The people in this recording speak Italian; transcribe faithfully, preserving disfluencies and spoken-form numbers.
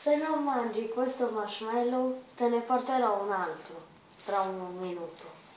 Se non mangi questo marshmallow, te ne porterò un altro tra un minuto.